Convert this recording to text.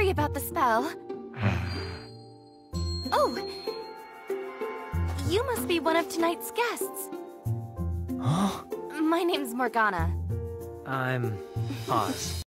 Sorry about the spell. Oh! You must be one of tonight's guests. Huh? My name's Morgana. I'm Oz.